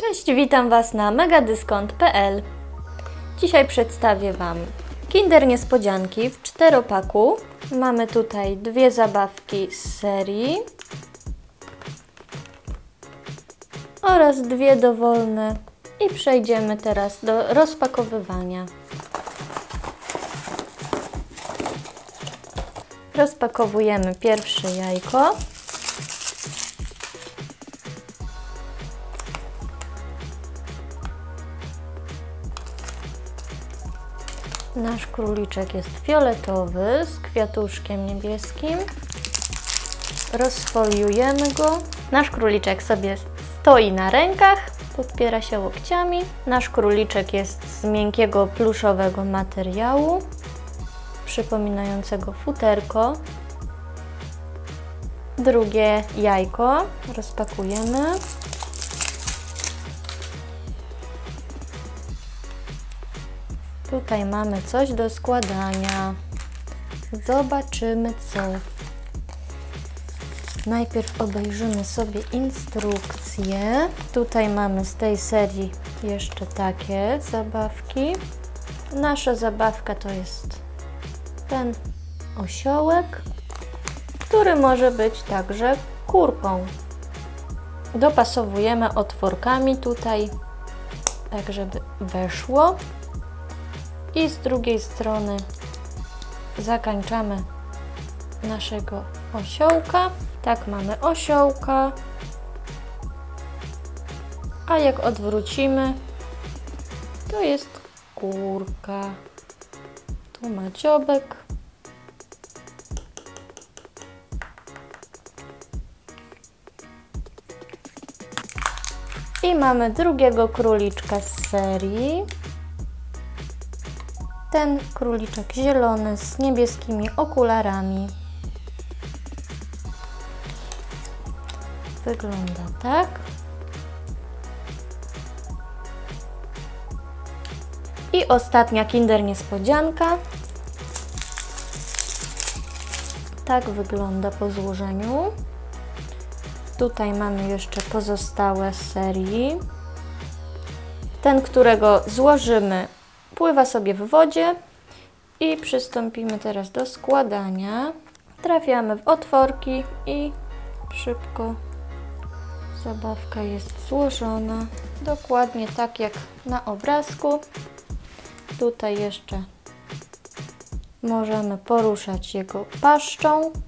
Cześć, witam Was na megadyskont.pl. Dzisiaj przedstawię Wam Kinder Niespodzianki w 4-paku. Mamy tutaj dwie zabawki z serii oraz dwie dowolne i przejdziemy teraz do rozpakowywania. Rozpakowujemy pierwsze jajko. Nasz króliczek jest fioletowy z kwiatuszkiem niebieskim. Rozfoliujemy go. Nasz króliczek sobie stoi na rękach, podpiera się łokciami. Nasz króliczek jest z miękkiego pluszowego materiału, przypominającego futerko. Drugie jajko rozpakujemy. Tutaj mamy coś do składania. Zobaczymy co. Najpierw obejrzymy sobie instrukcję. Tutaj mamy z tej serii jeszcze takie zabawki. Nasza zabawka to jest ten osiołek, który może być także kurką. Dopasowujemy otworkami tutaj, tak żeby weszło. I z drugiej strony zakańczamy naszego osiołka. Tak, mamy osiołka. A jak odwrócimy, to jest kurka. Tu ma dziobek. I mamy drugiego króliczka z serii. Ten króliczek zielony z niebieskimi okularami. Wygląda tak. I ostatnia Kinder Niespodzianka. Tak wygląda po złożeniu. Tutaj mamy jeszcze pozostałe z serii. Ten, którego złożymy, pływa sobie w wodzie i przystąpimy teraz do składania. Trafiamy w otworki i szybko zabawka jest złożona. Dokładnie tak jak na obrazku. Tutaj jeszcze możemy poruszać jego paszczą